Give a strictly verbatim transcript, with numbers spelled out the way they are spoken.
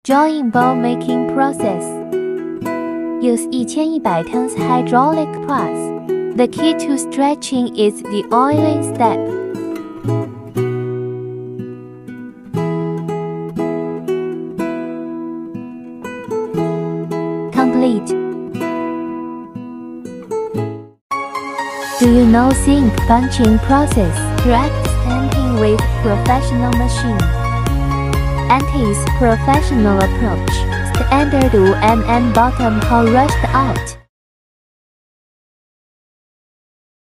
Drawing ball making process. Use one thousand one hundred tons hydraulic press. The key to stretching is the oiling step. Complete. Do you know zinc punching process? Direct stamping with professional machine. Anti's professional approach. Standard one millimeter bottom hole rushed out.